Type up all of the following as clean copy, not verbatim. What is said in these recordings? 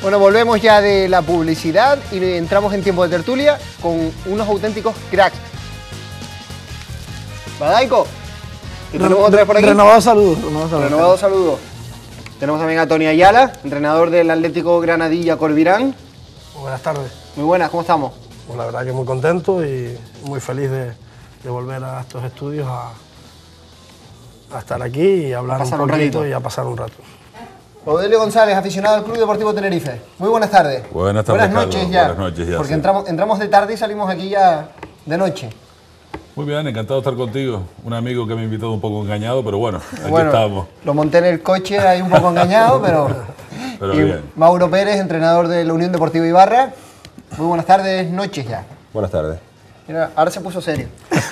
Bueno, volvemos ya de la publicidad y entramos en tiempo de tertulia con unos auténticos cracks. Badaico, ¿y tenemos otra vez por aquí? Renovado saludo. Renovado saludo. Tenemos también a Tony Ayala, entrenador del Atlético Granadilla Corvirán. Buenas tardes. Muy buenas, ¿cómo estamos? Pues la verdad que muy contento y muy feliz de volver a estos estudios a estar aquí y hablar un poquito y a pasar un rato. Audelio González, aficionado al Club Deportivo Tenerife. Muy buenas tardes. Buenas tardes, Buenas noches Carlos. ya. Buenas noches ya. Porque Sí. entramos de tarde y salimos aquí ya de noche. Muy bien, encantado de estar contigo. Un amigo que me ha invitado un poco engañado, pero bueno, aquí estamos. Lo monté en el coche ahí un poco engañado, pero y bien. Mauro Pérez, entrenador de la Unión Deportiva Ibarra. Muy buenas tardes, noches ya. Buenas tardes. Mira, ahora se puso serio.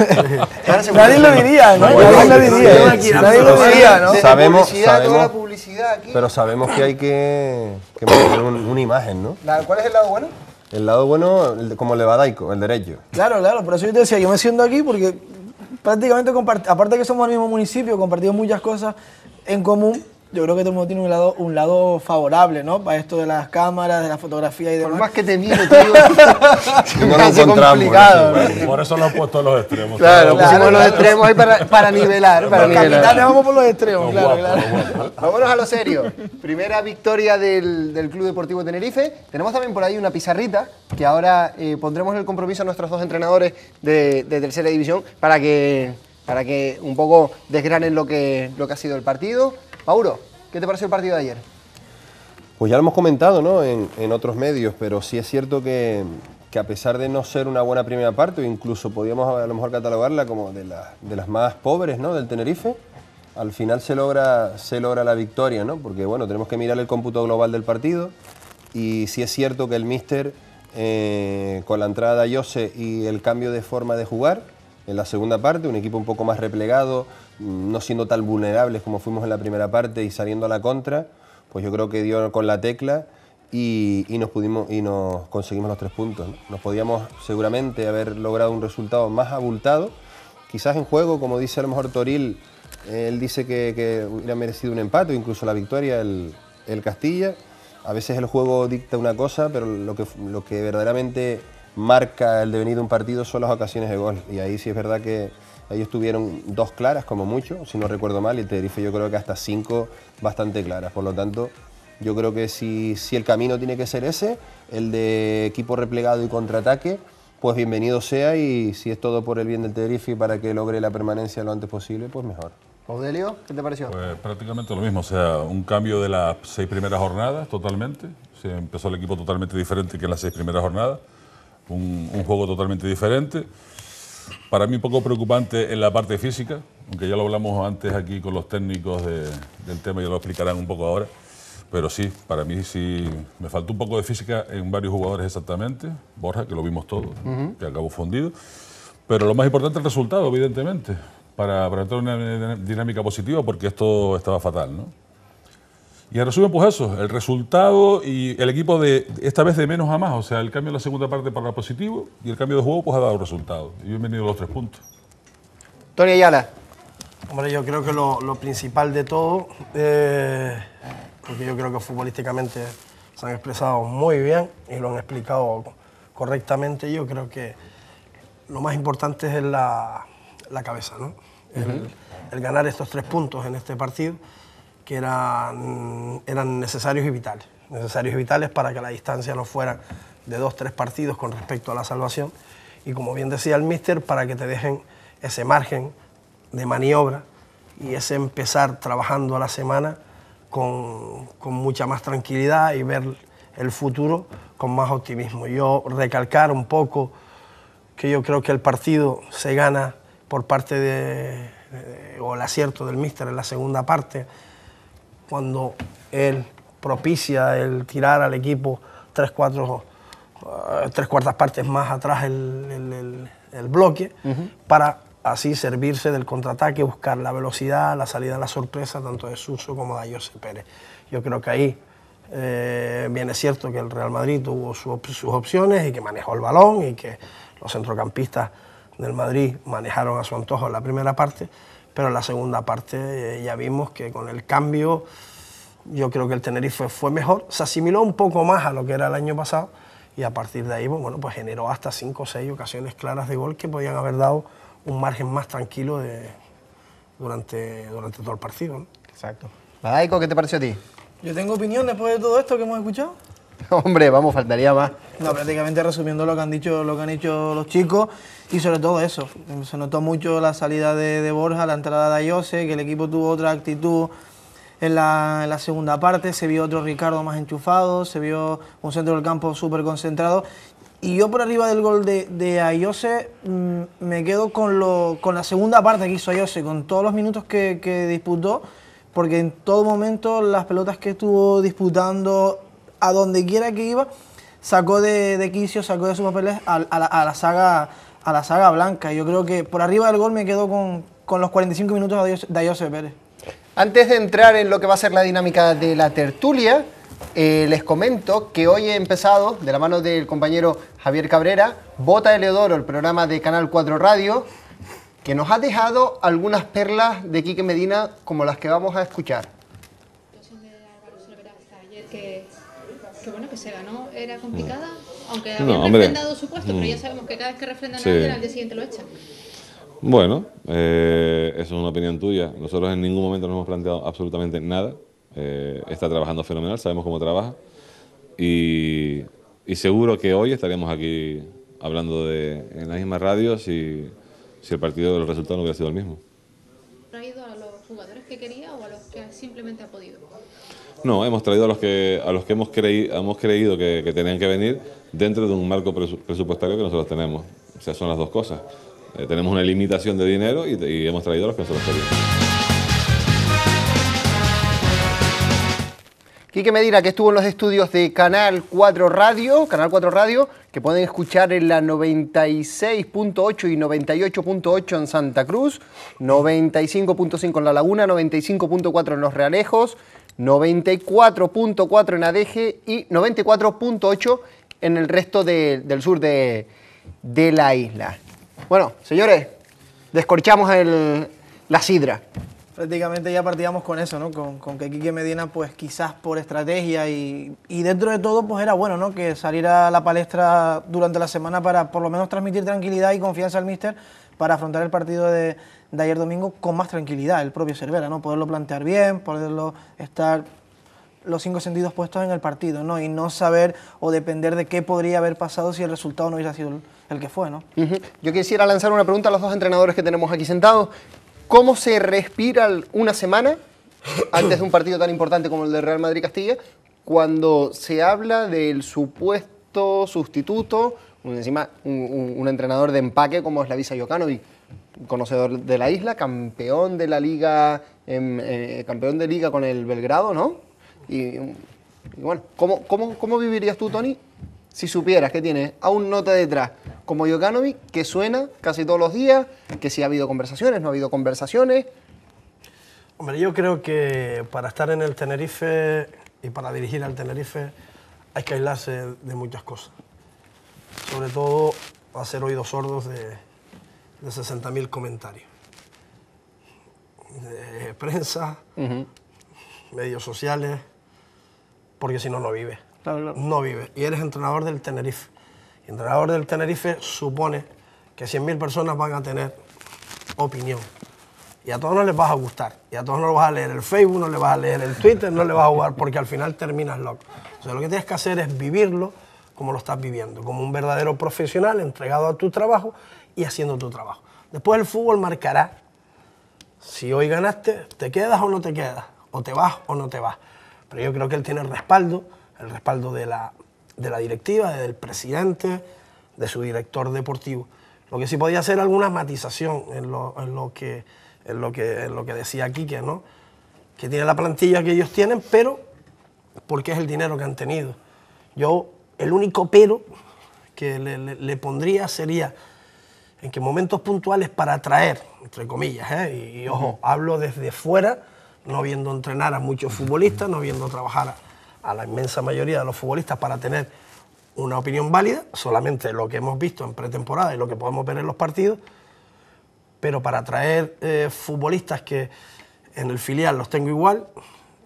Nadie lo diría, ¿no? Nadie lo diría. Nadie lo diría, ¿no? Sabemos, Toda la publicidad aquí. pero sabemos que hay que mantener una imagen, ¿no? ¿Cuál es el lado bueno? El lado bueno, como el de Badaico, el derecho. Claro, por eso yo te decía, yo me siento aquí porque prácticamente, aparte de que somos del mismo municipio, compartimos muchas cosas en común. Yo creo que todo el mundo tiene un lado favorable, ¿no? Para esto de las cámaras, de la fotografía y demás. Por más que te miro, te digo, se No me lo hace encontramos, complicado. ¿no? Por eso lo han puesto a los extremos. Claro, pusimos los claro. extremos ahí para nivelar. Para Los nivelar. capitanes vamos por los extremos, claro, claro. Vámonos a lo serio. Primera victoria del Club Deportivo Tenerife. Tenemos también por ahí una pizarrita que ahora pondremos en el compromiso a nuestros dos entrenadores de tercera división para que un poco desgranen lo que ha sido el partido. Mauro, ¿qué te pareció el partido de ayer? Pues ya lo hemos comentado, ¿no? En otros medios, pero sí es cierto que a pesar de no ser una buena primera parte, o incluso podríamos a lo mejor catalogarla como de las más pobres, ¿no? Del Tenerife, al final se logra la victoria, ¿no? Porque bueno, tenemos que mirar el cómputo global del partido y sí es cierto que el míster, con la entrada de Jose y el cambio de forma de jugar en la segunda parte, un equipo un poco más replegado, no siendo tan vulnerables como fuimos en la primera parte y saliendo a la contra, pues yo creo que dio con la tecla y nos conseguimos los 3 puntos, ¿no? Nos podíamos seguramente haber logrado un resultado más abultado, quizás en juego, como dice a lo mejor Toril, él dice que hubiera merecido un empate o incluso la victoria el Castilla. A veces el juego dicta una cosa, pero lo que verdaderamente marca el devenir de un partido son las ocasiones de gol. Y ahí sí es verdad que ellos tuvieron 2 claras como mucho, si no recuerdo mal, y el Tenerife yo creo que hasta 5 bastante claras. Por lo tanto, yo creo que si el camino tiene que ser ese, el de equipo replegado y contraataque, pues bienvenido sea, y si es todo por el bien del Tenerife y para que logre la permanencia lo antes posible, pues mejor. Audelio, ¿qué te pareció? Pues prácticamente lo mismo, o sea, un cambio de las 6 primeras jornadas totalmente. O sea, empezó el equipo totalmente diferente que en las 6 primeras jornadas. Un juego totalmente diferente. Para mí un poco preocupante en la parte física, aunque ya lo hablamos antes aquí con los técnicos del tema y ya lo explicarán un poco ahora. Pero sí, para mí sí me faltó un poco de física en varios jugadores exactamente. Borja, que lo vimos todos, que acabó fundido. Pero lo más importante es el resultado, evidentemente, para entrar en una dinámica positiva, porque esto estaba fatal, ¿no? Y en resumen, pues eso, el resultado y el equipo esta vez de menos a más, o sea, el cambio en la segunda parte para positivo y el cambio de juego pues ha dado resultados. Y bienvenido los 3 puntos. Tony Ayala. Hombre, yo creo que lo principal de todo, porque yo creo que futbolísticamente se han expresado muy bien y lo han explicado correctamente, yo creo que lo más importante es la cabeza, ¿no? El ganar estos 3 puntos en este partido, que eran necesarios y vitales para que la distancia no fuera de 2-3 partidos con respecto a la salvación, y como bien decía el míster, para que te dejen ese margen de maniobra y ese empezar trabajando a la semana con mucha más tranquilidad y ver el futuro con más optimismo. Yo recalcar un poco que yo creo que el partido se gana por parte o el acierto del míster en la segunda parte, cuando él propicia el tirar al equipo 3 cuartas partes más atrás el bloque, para así servirse del contraataque, buscar la velocidad, la salida a la sorpresa, tanto de Suso como de Jose Pérez. Yo creo que ahí bien es cierto que el Real Madrid tuvo sus opciones y que manejó el balón y que los centrocampistas del Madrid manejaron a su antojo en la primera parte, pero en la segunda parte ya vimos que con el cambio yo creo que el Tenerife fue mejor, se asimiló un poco más a lo que era el año pasado y a partir de ahí, bueno, pues generó hasta 5 o 6 ocasiones claras de gol que podían haber dado un margen más tranquilo durante todo el partido, ¿no? Exacto. Badaico, ¿qué te pareció a ti? Yo tengo opinión después de todo esto que hemos escuchado. Hombre, vamos, faltaría más. No, prácticamente resumiendo lo que han dicho los chicos y sobre todo eso. Se notó mucho la salida de Borja, la entrada de Ayose, que el equipo tuvo otra actitud en la segunda parte, se vio otro Ricardo más enchufado, se vio un centro del campo súper concentrado. Y yo por arriba del gol de Ayose me quedo con la segunda parte que hizo Ayose, con todos los minutos que disputó, porque en todo momento las pelotas que estuvo disputando, a donde quiera que iba, sacó de quicio, sacó de sus papeles a la saga blanca. Yo creo que por arriba del gol me quedo con los 45 minutos de Ayose Pérez. Antes de entrar en lo que va a ser la dinámica de la tertulia, les comento que hoy he empezado, de la mano del compañero Javier Cabrera, Bota Eleodoro, el programa de Canal 4 Radio, que nos ha dejado algunas perlas de Quique Medina como las que vamos a escuchar. Que bueno, que se ganó, era complicada, aunque habían refrendado su puesto, pero ya sabemos que cada vez que refrendan a alguien, al día siguiente lo echan. Bueno, eso es una opinión tuya. Nosotros en ningún momento nos hemos planteado absolutamente nada. Está trabajando fenomenal, sabemos cómo trabaja y seguro que hoy estaríamos aquí hablando en la misma radio si el partido, el resultado no hubiera sido el mismo. ¿Ha ido a los jugadores que quería o a los que simplemente ha podido? No, hemos traído a los que hemos creído que tenían que venir dentro de un marco presupuestario que nosotros tenemos. O sea, son las dos cosas. Tenemos una limitación de dinero y hemos traído a los que nosotros queríamos. Quique Medina, que estuvo en los estudios de Canal 4 Radio, que pueden escuchar en la 96.8 y 98.8 en Santa Cruz, 95.5 en La Laguna, 95.4 en Los Realejos, 94.4 en Adeje y 94.8 en el resto del sur de la isla. Bueno, señores, descorchamos la sidra. Prácticamente ya partíamos con eso, ¿no? Con que Quique Medina, pues quizás por estrategia y dentro de todo, pues era bueno, ¿no? Que saliera a la palestra durante la semana para por lo menos transmitir tranquilidad y confianza al míster para afrontar el partido de ayer domingo con más tranquilidad, el propio Cervera, ¿no? Poderlo plantear bien, poderlo estar los 5 sentidos puestos en el partido, ¿no? Y no saber o depender de qué podría haber pasado si el resultado no hubiera sido el que fue, ¿no? Yo quisiera lanzar una pregunta a los dos entrenadores que tenemos aquí sentados. ¿Cómo se respira una semana antes de un partido tan importante como el de Real Madrid-Castilla cuando se habla del supuesto sustituto, encima un entrenador de empaque como es Slavisa Jokanovic, conocedor de la isla, campeón de la liga, campeón de liga con el Belgrado, ¿no? Y bueno, ¿cómo vivirías tú, Tony, si supieras que tienes a un nota detrás como Jokanovic, que suena casi todos los días, que si ha habido conversaciones, no ha habido conversaciones? Hombre, yo creo que para estar en el Tenerife y para dirigir al Tenerife hay que aislarse de muchas cosas. Sobre todo hacer oídos sordos de 60.000 comentarios. De prensa, medios sociales, porque si no, no vive. Claro. No vive. Y eres entrenador del Tenerife. Y entrenador del Tenerife supone que 100.000 personas van a tener opinión. Y a todos no les vas a gustar. Y a todos no les vas a leer el Facebook, no les vas a leer el Twitter, no les vas a jugar, porque al final terminas loco. O sea, lo que tienes que hacer es vivirlo como lo estás viviendo, como un verdadero profesional entregado a tu trabajo y haciendo tu trabajo. Después el fútbol marcará si hoy ganaste, te quedas o no te quedas, o te vas o no te vas. Pero yo creo que él tiene el respaldo de la directiva, del presidente, de su director deportivo. Lo que sí podía hacer alguna matización en lo que decía Quique, ¿no? Que tiene la plantilla que ellos tienen, pero porque es el dinero que han tenido. Yo, el único pero que le pondría sería en que momentos puntuales para atraer, entre comillas, y ojo, hablo desde fuera, no viendo entrenar a muchos futbolistas, no viendo trabajar a la inmensa mayoría de los futbolistas para tener una opinión válida, solamente lo que hemos visto en pretemporada y lo que podemos ver en los partidos, pero para atraer futbolistas que en el filial los tengo igual,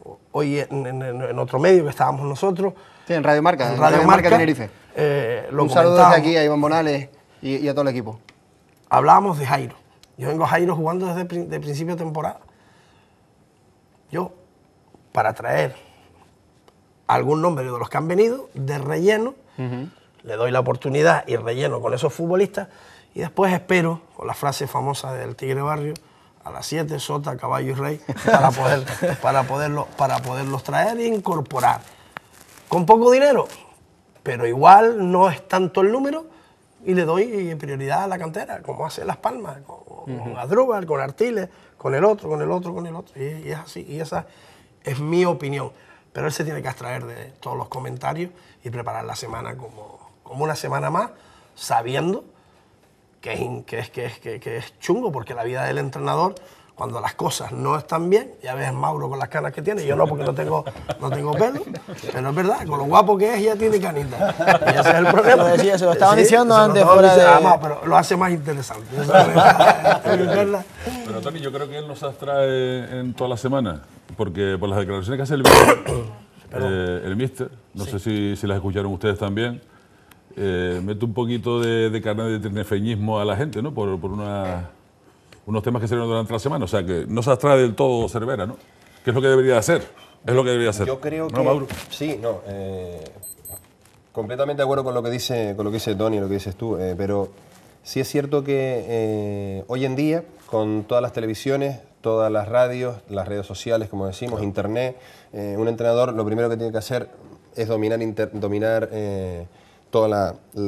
hoy en otro medio que estábamos nosotros. Sí, en Radio Marca, en Radio Marca Tenerife. Un saludo desde aquí a Iván Bonales y a todo el equipo. Hablábamos de Jairo. Yo vengo a Jairo jugando desde el principio de temporada. Yo, para traer algún nombre de los que han venido, de relleno, le doy la oportunidad y relleno con esos futbolistas y después espero, con la frase famosa del Tigre Barrio, a las 7, sota, caballo y rey, para poderlos traer e incorporar. Con poco dinero, pero igual no es tanto el número y le doy prioridad a la cantera, como hace Las Palmas, con Adrúbal, con Artiles, con el otro. Y es así, y esa es mi opinión. Pero él se tiene que abstraer de todos los comentarios y preparar la semana como una semana más, sabiendo que es chungo, porque la vida del entrenador, cuando las cosas no están bien, ya ves Mauro con las canas que tiene, yo no, porque no tengo pelo, pero es verdad, con lo guapo que es ya tiene canita. Y ese es el problema. Lo decía, se lo estaban diciendo antes fuera de... Además, pero lo hace más interesante. Pero Tony, yo creo que él nos abstrae en toda la semana, porque por las declaraciones que hace el míster, no sé si las escucharon ustedes también, mete un poquito de carne de tenefeñismo a la gente, ¿no? Por unos temas que se dieron durante la semana. O sea, que no se abstrae del todo Cervera, ¿no? Que es lo que debería hacer. Es lo que debería hacer. Yo creo ¿No, que... Mauro? Sí, no. Completamente de acuerdo con lo que dice Tony, lo que dices tú. Pero sí es cierto que hoy en día, con todas las televisiones, todas las radios, las redes sociales, como decimos, internet, un entrenador lo primero que tiene que hacer es dominar todo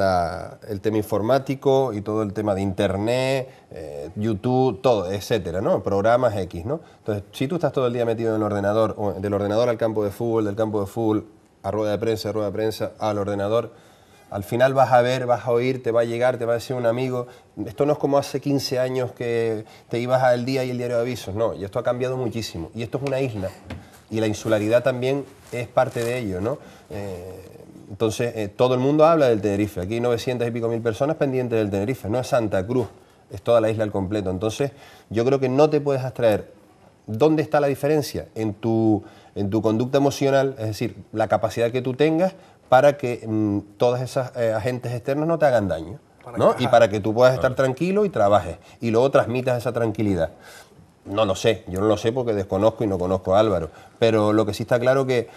el tema informático y todo el tema de internet, YouTube, todo, etcétera, ¿no? Programas X, ¿no? Entonces, si tú estás todo el día metido en el ordenador, o del ordenador al campo de fútbol, del campo de fútbol a rueda de prensa, al ordenador, al final vas a ver, vas a oír, te va a llegar, te va a decir un amigo. Esto no es como hace 15 años que te ibas al Día y el Diario de Avisos, no, y esto ha cambiado muchísimo. Y esto es una isla, y la insularidad también es parte de ello, ¿no? Entonces, todo el mundo habla del Tenerife. Aquí hay 900 y pico mil personas pendientes del Tenerife. No es Santa Cruz, es toda la isla al completo. Entonces, yo creo que no te puedes abstraer. ¿Dónde está la diferencia? En tu conducta emocional, es decir, la capacidad que tú tengas para que todas esas agentes externos no te hagan daño, ¿no? Y para que tú puedas estar tranquilo y trabajes. Y luego transmitas esa tranquilidad. No lo sé, yo no lo sé porque desconozco y no conozco a Álvaro, pero lo que sí está claro que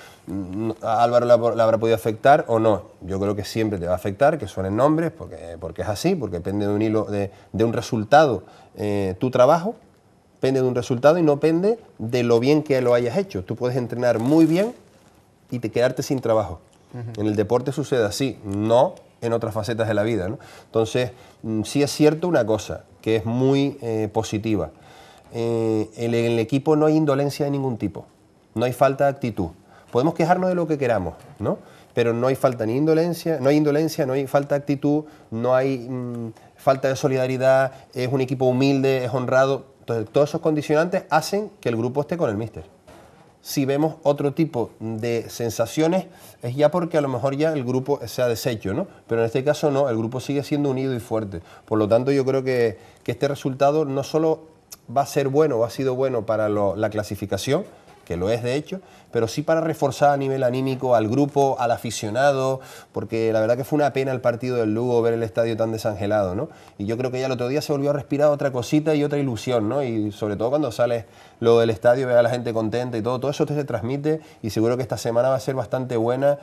a Álvaro le habrá podido afectar o no. Yo creo que siempre te va a afectar, que suenen nombres, porque es así, porque depende de un hilo, de un resultado. Tu trabajo depende de un resultado y no depende de lo bien que lo hayas hecho. Tú puedes entrenar muy bien y quedarte sin trabajo. En el deporte sucede así, no en otras facetas de la vida, ¿no? Entonces, sí es cierto una cosa, que es muy positiva. En el equipo no hay indolencia de ningún tipo, no hay falta de actitud. Podemos quejarnos de lo que queramos, ¿no? Pero no hay falta ni indolencia, no hay falta de actitud, no hay falta de solidaridad, es un equipo humilde, es honrado. Entonces, todos esos condicionantes hacen que el grupo esté con el míster. Si vemos otro tipo de sensaciones, es ya porque a lo mejor ya el grupo se ha deshecho, ¿no? Pero en este caso no, el grupo sigue siendo unido y fuerte. Por lo tanto, yo creo que este resultado no solo va a ser bueno o ha sido bueno para la clasificación, que lo es de hecho, pero sí para reforzar a nivel anímico al grupo, al aficionado, porque la verdad que fue una pena el partido del Lugo, ver el estadio tan desangelado, ¿no? Y yo creo que ya el otro día se volvió a respirar otra cosita y otra ilusión, ¿no? Y sobre todo cuando sales lo del estadio, ve a la gente contenta y todo eso te se transmite, y seguro que esta semana va a ser bastante buena.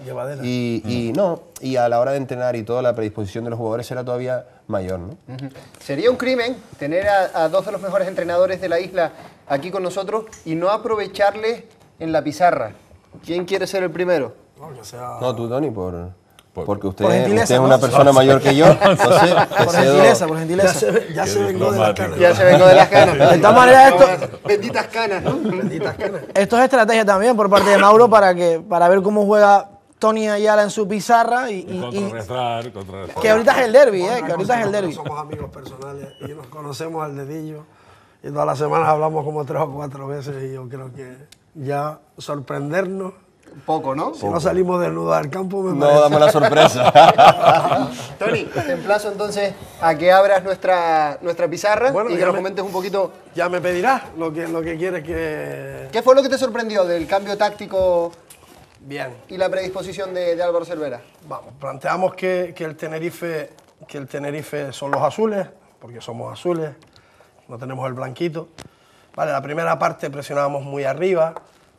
Y a la hora de entrenar y toda la predisposición de los jugadores será todavía mayor, ¿no? Sería un crimen tener a dos de los mejores entrenadores de la isla aquí con nosotros y no aprovecharles en la pizarra. ¿Quién quiere ser el primero? No, tú, Tony, porque usted es una persona mayor que yo. Entonces, por gentileza. Ya se vengó de las canas. Ya se vengó de las canas. De todas maneras, benditas canas, ¿no? Benditas canas. Esto es estrategia también por parte de Mauro para ver cómo juega Tony Ayala en su pizarra y contrarrestar. Que ahorita es el derbi, que ahorita es el derbi. Somos amigos personales y nos conocemos al dedillo. Y todas las semanas hablamos como 3 o 4 veces y yo creo que ya sorprendernos Poco, ¿no? Si no salimos desnudos al campo, me No parece. damos la sorpresa. Tony, te emplazo entonces a que abras nuestra pizarra Bueno, y que ya nos me- comentes un poquito. Ya me pedirás lo que quieres que... ¿Qué fue lo que te sorprendió del cambio táctico Bien. y la predisposición de Álvaro Cervera? Vamos, planteamos que el Tenerife son los azules, porque somos azules, no tenemos el blanquito. Vale, la primera parte presionábamos muy arriba.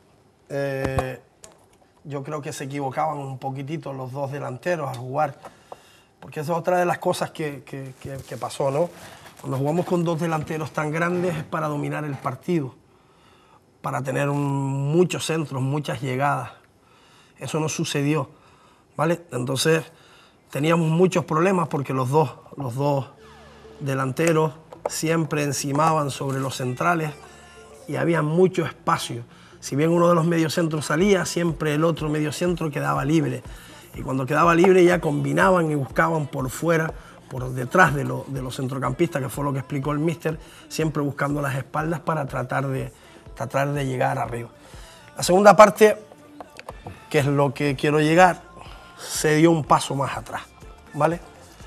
Yo creo que se equivocaban un poquitito los dos delanteros al jugar, porque esa es otra de las cosas que pasó, ¿no? Cuando jugamos con dos delanteros tan grandes es para dominar el partido, para tener muchos centros, muchas llegadas. Eso no sucedió, ¿vale? Entonces teníamos muchos problemas porque los dos delanteros siempre encimaban sobre los centrales y había mucho espacio. Si bien uno de los mediocentros salía, siempre el otro mediocentro quedaba libre. Y cuando quedaba libre ya combinaban y buscaban por fuera, por detrás de los centrocampistas, que fue lo que explicó el míster, siempre buscando las espaldas para tratar de llegar arriba. La segunda parte, que es lo que quiero llegar, se dio un paso más atrás, ¿vale?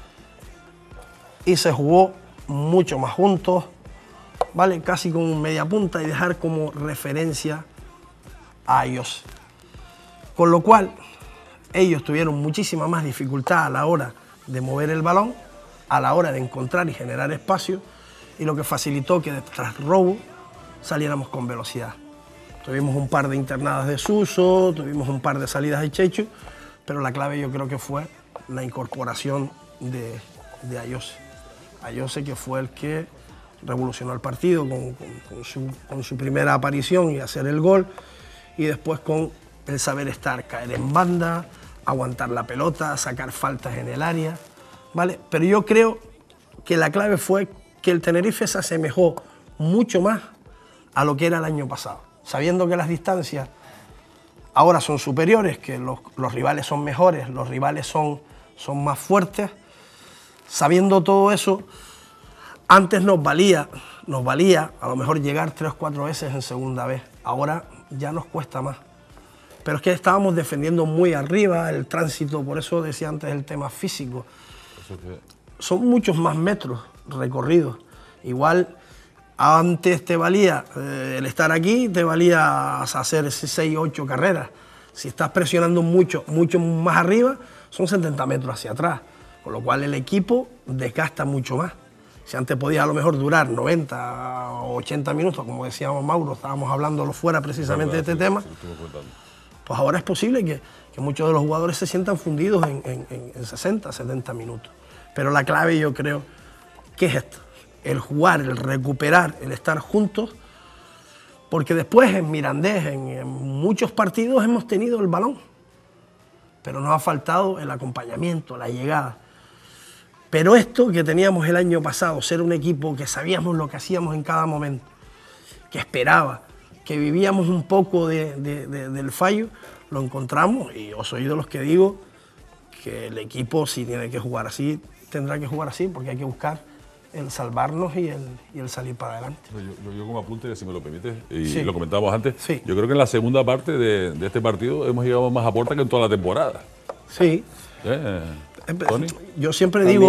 Y se jugó mucho más juntos, ¿vale? Casi con un media punta y dejar como referencia a ellos. Con lo cual, ellos tuvieron muchísima más dificultad a la hora de mover el balón, a la hora de encontrar y generar espacio, y lo que facilitó que tras robo saliéramos con velocidad. Tuvimos un par de internadas de Suso, tuvimos un par de salidas de Chechu, pero la clave yo creo que fue la incorporación de Ayose. Ayose, que fue el que revolucionó el partido con su primera aparición y hacer el gol, y después con el saber estar, caer en banda, aguantar la pelota, sacar faltas en el área, ¿vale? Pero yo creo que la clave fue que el Tenerife se asemejó mucho más a lo que era el año pasado, sabiendo que las distancias ahora son superiores, que los rivales son mejores, los rivales son más fuertes. Sabiendo todo eso, antes nos valía a lo mejor llegar 3 o 4 veces en segunda vez. Ahora ya nos cuesta más. Pero es que estábamos defendiendo muy arriba, el tránsito, por eso decía antes el tema físico. Son muchos más metros recorridos. Igual antes te valía el estar aquí, te valía hacer 6 o 8 carreras. Si estás presionando mucho más arriba, son 70 metros hacia atrás. Con lo cual el equipo desgasta mucho más. Si antes podía a lo mejor durar 90 o 80 minutos, como decíamos Mauro, estábamos hablando fuera precisamente de este tema, pues ahora es posible que muchos de los jugadores se sientan fundidos en 60, 70 minutos. Pero la clave yo creo que es esto, el jugar, el recuperar, el estar juntos, porque después en Mirandés, en muchos partidos hemos tenido el balón, pero nos ha faltado el acompañamiento, la llegada. Pero esto que teníamos el año pasado, ser un equipo que sabíamos lo que hacíamos en cada momento, que esperaba, que vivíamos un poco del fallo, lo encontramos, y yo soy de los que digo que el equipo, si tiene que jugar así, tendrá que jugar así, porque hay que buscar el salvarnos y el salir para adelante. Yo como apunte, si me lo permites, y Sí. lo comentábamos antes, Sí. yo creo que en la segunda parte de este partido hemos llegado más a puerta que en toda la temporada. Sí. Tony. Yo siempre digo,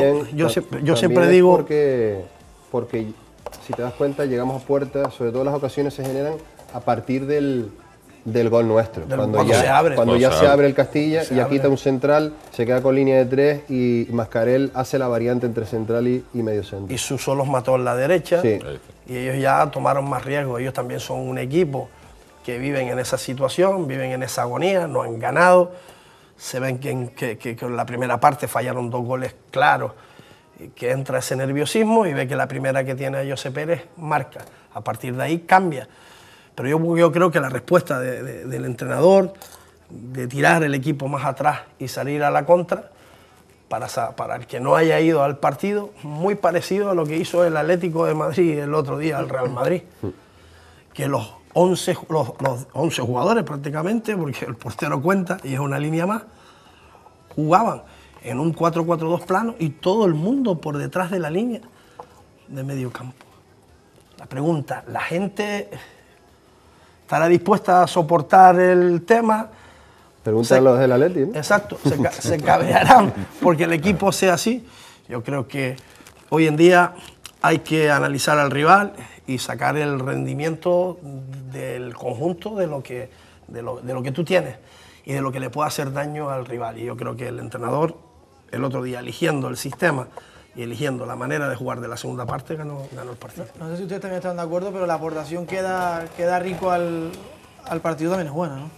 porque si te das cuenta llegamos a puerta, sobre todo las ocasiones se generan a partir del gol nuestro, cuando ya se abre el Castilla y aquí está un central, se queda con línea de 3 y Mascarell hace la variante entre central y medio centro. Y Suso los mató en la derecha, Sí. y ellos ya tomaron más riesgo. Ellos también son un equipo que viven en esa situación, viven en esa agonía, no han ganado. Se ven que en la primera parte fallaron 2 goles claros, y que entra ese nerviosismo y ve que la primera que tiene a José Pérez marca. A partir de ahí cambia. Pero yo creo que la respuesta del entrenador, de tirar el equipo más atrás y salir a la contra, para el que no haya ido al partido, muy parecido a lo que hizo el Atlético de Madrid el otro día al Real Madrid, que los 11 jugadores prácticamente, porque el portero cuenta y es una línea más, jugaban en un 4-4-2 plano y todo el mundo por detrás de la línea de medio campo. La pregunta, ¿la gente estará dispuesta a soportar el tema? Pregúntale a los del Atleti, ¿no? Exacto, se cabrearán porque el equipo sea así. Yo creo que hoy en día hay que analizar al rival y sacar el rendimiento del conjunto de lo que tú tienes y de lo que le puede hacer daño al rival. Y yo creo que el entrenador, el otro día, eligiendo el sistema y eligiendo la manera de jugar de la segunda parte, ganó el partido. No sé si ustedes también están de acuerdo, pero la aportación que da Rico al partido también es buena, ¿no?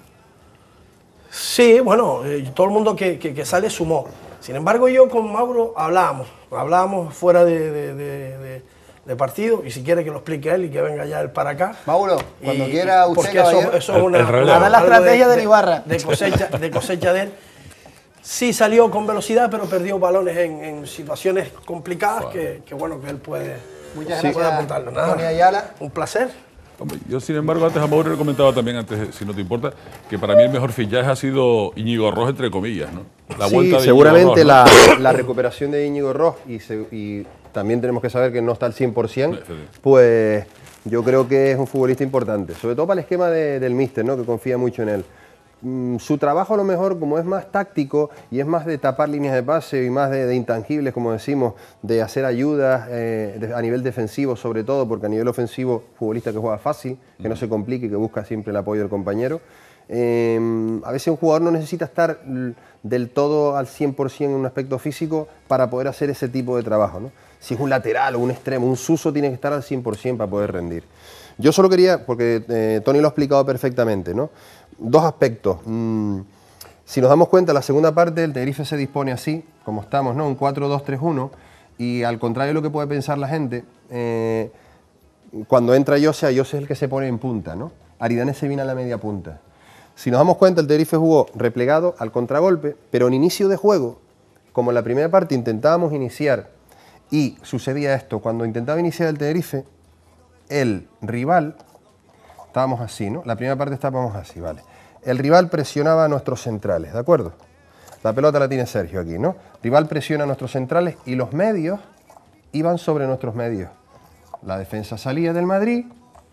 Sí, bueno, todo el mundo que sale sumó. Sin embargo, yo con Mauro hablábamos fuera de partido, y si quiere que lo explique él y que venga ya él para acá. Mauro, cuando quiera usted, porque eso es una la estrategia de Ibarra. De cosecha de él. Sí salió con velocidad, pero perdió balones en situaciones complicadas que bueno, que él puede, Muchas gracias, aportarlo. Nada, Tony Ayala. un placer. Hombre, yo, sin embargo, antes a Mauro le comentaba también, antes, si no te importa, que para mí el mejor fichaje ha sido Íñigo Ross, entre comillas, ¿no? La Sí, vuelta de seguramente Íñigo Ross, ¿no? la recuperación de Íñigo Ross y también tenemos que saber que no está al 100%, pues yo creo que es un futbolista importante, sobre todo para el esquema del míster, ¿no? Que confía mucho en él. Su trabajo a lo mejor, como es más táctico y es más de tapar líneas de pase y más de intangibles, como decimos, de hacer ayudas a nivel defensivo sobre todo, porque a nivel ofensivo, futbolista que juega fácil, que no se complique, que busca siempre el apoyo del compañero. A veces un jugador no necesita estar del todo al 100% en un aspecto físico para poder hacer ese tipo de trabajo, ¿no? Si es un lateral o un extremo, un Suso tiene que estar al 100% para poder rendir. Yo solo quería, porque Tony lo ha explicado perfectamente, ¿no? Dos aspectos. Si nos damos cuenta, la segunda parte, el Tenerife se dispone así, como estamos, ¿no? Un 4-2-3-1, y al contrario de lo que puede pensar la gente, cuando entra Jose es el que se pone en punta, ¿no? Aridane se viene a la media punta. Si nos damos cuenta, el Tenerife jugó replegado al contragolpe, pero en inicio de juego, como en la primera parte intentábamos iniciar, y sucedía esto, cuando intentaba iniciar el Tenerife, el rival, estábamos así, ¿no? La primera parte estábamos así, vale. El rival presionaba a nuestros centrales, ¿de acuerdo? La pelota la tiene Sergio aquí, ¿no? Rival presiona a nuestros centrales y los medios iban sobre nuestros medios. La defensa salía del Madrid,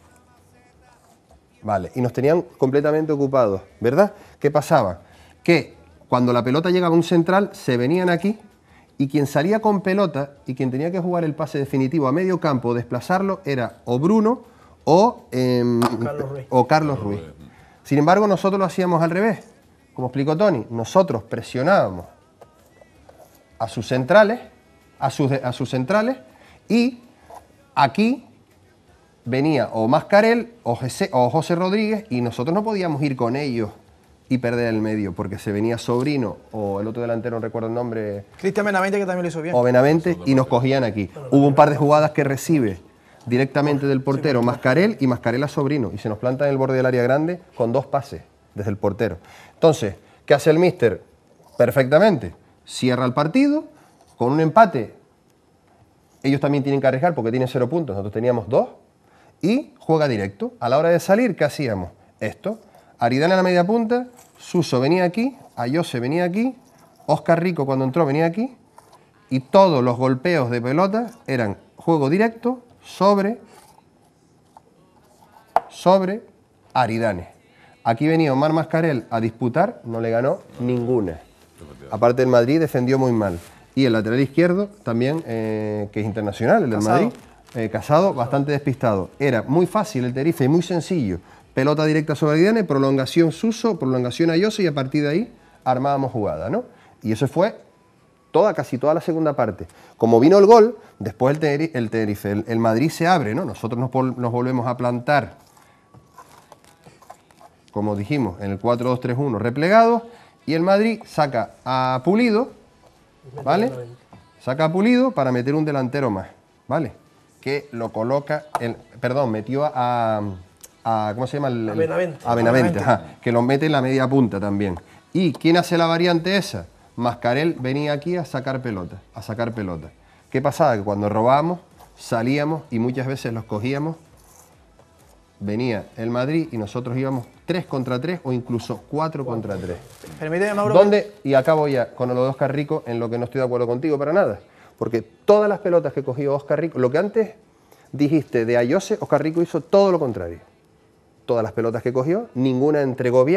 vale, y nos tenían completamente ocupados, ¿verdad? ¿Qué pasaba? Que cuando la pelota llegaba a un central, se venían aquí, y quien salía con pelota y quien tenía que jugar el pase definitivo a medio campo, desplazarlo, era o Bruno o Carlos Ruiz. Sin embargo, nosotros lo hacíamos al revés. Como explicó Tony, nosotros presionábamos a sus centrales, y aquí venía o Mascarel o José Rodríguez, y nosotros no podíamos ir con ellos y perder el medio, porque se venía Sobrino o el otro delantero, no recuerdo el nombre. Cristian Benavente, que también lo hizo bien. O Benavente, y nos cogían aquí. Hubo un par de jugadas que recibe directamente del portero Mascarel y Mascarel a Sobrino, y se nos planta en el borde del área grande con dos pases desde el portero. Entonces, ¿qué hace el míster? Perfectamente. Cierra el partido, con un empate. Ellos también tienen que arriesgar porque tienen 0 puntos, nosotros teníamos 2, y juega directo. A la hora de salir, ¿qué hacíamos? Esto. Aridane a la media punta, Suso venía aquí, Ayose venía aquí, Óscar Rico cuando entró venía aquí, y todos los golpeos de pelota eran juego directo sobre Aridane. Aquí venía Omar Mascarel a disputar, no le ganó ninguna. Aparte, el Madrid defendió muy mal. Y el lateral izquierdo también, que es internacional, el del Madrid, Casado, bastante despistado. Era muy fácil el Tenerife y muy sencillo. Pelota directa sobre Aridane, prolongación Suso, prolongación Ayose, y a partir de ahí armábamos jugada, ¿no? Y eso fue casi toda la segunda parte. Como vino el gol, después el Madrid se abre, ¿no? Nosotros nos volvemos a plantar, como dijimos, en el 4-2-3-1 replegados, y el Madrid saca a Pulido, ¿vale? Saca a Pulido para meter un delantero más, ¿vale? Que lo coloca, metió a ¿cómo se llama? A Benavente, ajá, que lo mete en la media punta también. ¿Y quién hace la variante esa? Mascarel venía aquí a sacar pelota, ¿Qué pasaba? Que cuando robábamos, salíamos y muchas veces los cogíamos, venía el Madrid y nosotros íbamos 3 contra 3 o incluso 4 contra 3. Permíteme, Mauro. ¿Dónde? Y acabo ya con lo de Óscar Rico, en lo que no estoy de acuerdo contigo para nada. Porque todas las pelotas que cogió Óscar Rico, lo que antes dijiste de Ayose, Óscar Rico hizo todo lo contrario. Todas las pelotas que cogió, ninguna entregó bien,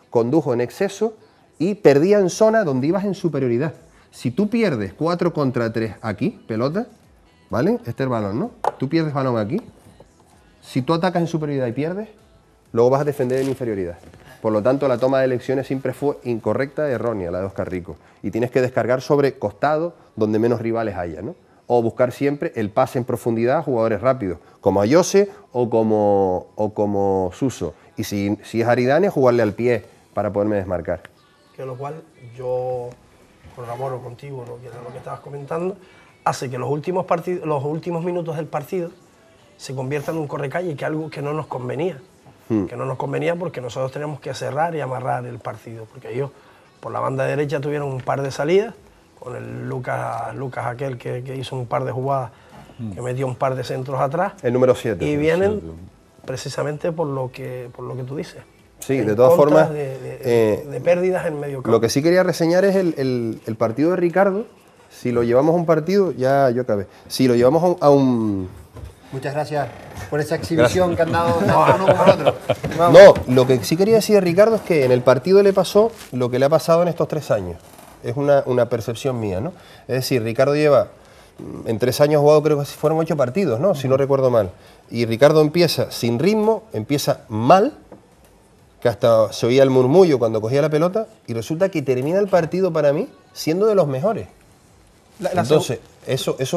condujo en exceso y perdía en zona donde ibas en superioridad. Si tú pierdes 4 contra 3 aquí, pelota, ¿vale? Este es el balón, ¿no? Tú pierdes balón aquí. Si tú atacas en superioridad y pierdes, luego vas a defender en inferioridad. Por lo tanto, la toma de elecciones siempre fue incorrecta, errónea, la de Óscar Rico. Y tienes que descargar sobre costado, donde menos rivales haya, ¿no? O buscar siempre el pase en profundidad a jugadores rápidos, como Ayose o como Suso. Y si es Aridane, jugarle al pie para poderme desmarcar. Que lo cual yo corroboro contigo lo que estabas comentando, hace que los últimos minutos del partido se conviertan en un correcalle, que algo que no nos convenía. Que no nos convenía porque nosotros teníamos que cerrar y amarrar el partido, porque ellos por la banda derecha tuvieron un par de salidas, con el Lucas aquel que hizo un par de jugadas, que metió un par de centros atrás. El número 7. Y vienen precisamente por lo que tú dices. Sí, de todas formas... de pérdidas en medio campo. Lo que sí quería reseñar es el partido de Ricardo. Si lo llevamos a un partido, ya yo acabé. Si lo llevamos a un... Muchas gracias por esa exhibición que han dado tanto uno como el otro. No, lo que sí quería decir de Ricardo es que en el partido le pasó lo que le ha pasado en estos 3 años. Es una percepción mía, ¿no? Es decir, Ricardo lleva, en 3 años jugado, creo que fueron 8 partidos, ¿no? Si no recuerdo mal. Y Ricardo empieza sin ritmo, empieza mal, que hasta se oía el murmullo cuando cogía la pelota, y resulta que termina el partido para mí siendo de los mejores. Entonces, eso es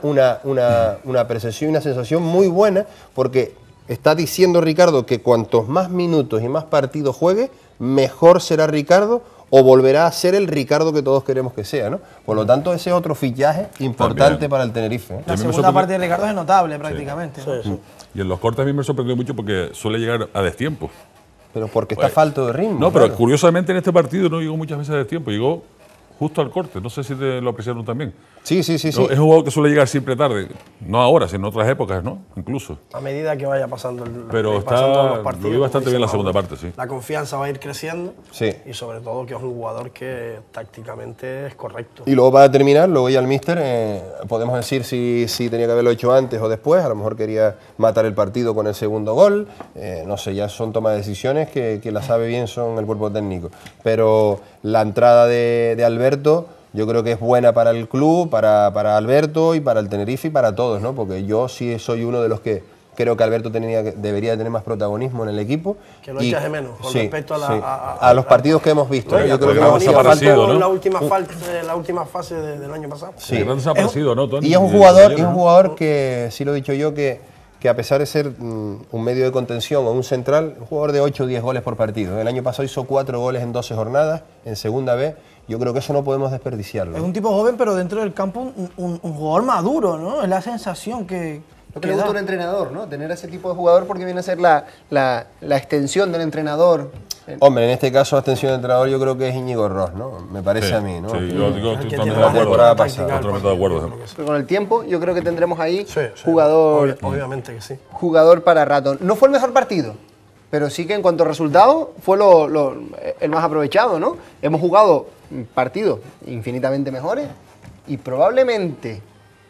una percepción y una sensación muy buena, porque está diciendo Ricardo que cuantos más minutos y más partidos juegue, mejor será Ricardo, o volverá a ser el Ricardo que todos queremos que sea, ¿no? Por lo tanto, ese es otro fichaje importante también para el Tenerife, ¿eh? La segunda parte de Ricardo es notable prácticamente. Sí, ¿no? sí. Y en los cortes a mí me sorprendió mucho porque suele llegar a destiempo. Pero porque está falto de ritmo. No, pero claro. curiosamente en este partido no llegó muchas veces a destiempo, llegó justo al corte. No sé si te lo apreciaron también. Sí. No, es un jugador que suele llegar siempre tarde. No ahora, sino en otras épocas, ¿no? Incluso. A medida que vaya pasando Pero pasando los partidos, lo vi bastante como bien la dice segunda Mauro, parte, sí. La confianza va a ir creciendo, Sí. y sobre todo que es un jugador que tácticamente es correcto. Y luego para terminar, luego ya el míster, podemos decir si tenía que haberlo hecho antes o después, a lo mejor quería matar el partido con el segundo gol, no sé, ya son tomas de decisiones que la sabe bien son el cuerpo técnico. Pero la entrada de Alberto yo creo que es buena para el club, para Alberto y para el Tenerife y para todos, ¿no? Porque yo sí soy uno de los que creo que Alberto debería tener más protagonismo en el equipo. Que lo echas de menos, con respecto a los partidos que hemos visto, ¿no? Yo creo que ha desaparecido, ¿no? la última fase del año pasado. Sí, ha desaparecido, ¿no, Tony? Y es un jugador que, sí lo he dicho yo, que a pesar de ser un medio de contención o un central, un jugador de 8 o 10 goles por partido. El año pasado hizo 4 goles en 12 jornadas, en segunda B. Yo creo que eso no podemos desperdiciarlo. Es un tipo joven, pero dentro del campo un jugador maduro, ¿no? Es la sensación que... Lo que le gusta a un entrenador, ¿no? Tener ese tipo de jugador porque viene a ser la extensión del entrenador. Hombre, en este caso, la extensión de entrenador yo creo que es Íñigo Ross, ¿no? Me parece a mí, ¿no? Sí, yo digo, estoy que totalmente tiene de la acuerdo. temporada pasada. Totalmente de acuerdo. Pero con el tiempo yo creo que tendremos ahí Sí, jugador, obviamente que sí. jugador para rato. No fue el mejor partido, pero sí que en cuanto a resultados fue el más aprovechado, ¿no? Hemos jugado partidos infinitamente mejores y probablemente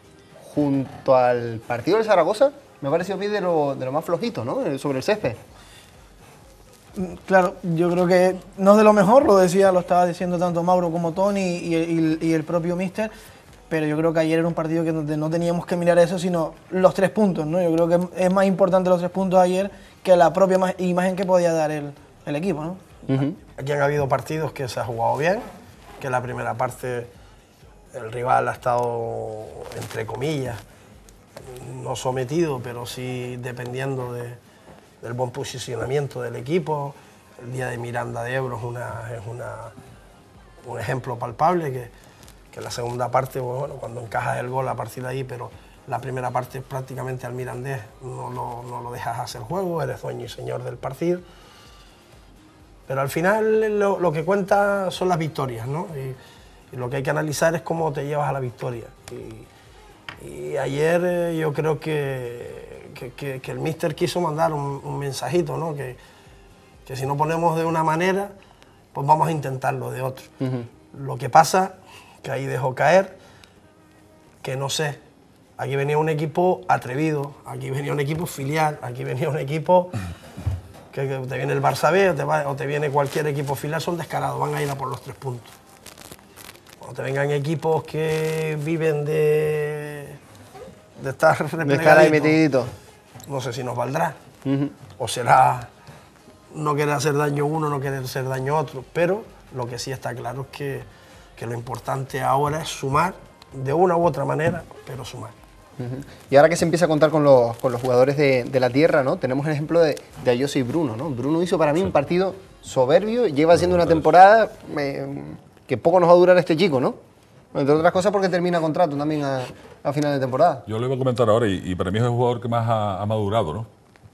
junto al partido del Zaragoza me ha parecido bien de lo más flojito, ¿no? Sobre el césped. Claro, yo creo que no es de lo mejor, lo estaba diciendo tanto Mauro como Tony y el propio míster, pero yo creo que ayer era un partido que no teníamos que mirar eso, sino los 3 puntos, ¿no? Yo creo que es más importante los 3 puntos ayer que la propia imagen que podía dar el equipo, ¿no? Aquí han habido partidos que se ha jugado bien, que la primera parte el rival ha estado, entre comillas, no sometido, pero sí dependiendo del buen posicionamiento del equipo. El día de Miranda de Ebro es un ejemplo palpable, que la segunda parte, bueno, cuando encajas el gol a partir de ahí, pero la primera parte prácticamente al mirandés no lo dejas hacer juego, eres dueño y señor del partido. Pero al final lo que cuenta son las victorias, ¿no? Y lo que hay que analizar es cómo te llevas a la victoria. Y ayer yo creo que el míster quiso mandar un mensajito, ¿no? Que si no ponemos de una manera, pues vamos a intentarlo de otra. Lo que pasa, que ahí dejó caer, que no sé, aquí venía un equipo atrevido, aquí venía un equipo filial, aquí venía un equipo que te viene el Barça B o te viene cualquier equipo filial, son descarados, van a ir a por los 3 puntos. Cuando te vengan equipos que viven de estar replegaditos, no sé si nos valdrá. O será no querer hacer daño uno, no querer hacer daño otro, pero lo que sí está claro es que lo importante ahora es sumar, de una u otra manera, pero sumar. Y ahora que se empieza a contar con los jugadores de la tierra, ¿no? Tenemos el ejemplo de Ayose y Bruno, ¿no? Bruno hizo para mí un partido soberbio, lleva haciendo una temporada que poco nos va a durar este chico, ¿no? Entre otras cosas porque termina contrato también a final de temporada. Yo lo iba a comentar ahora y para mí es el jugador que más ha madurado, ¿no?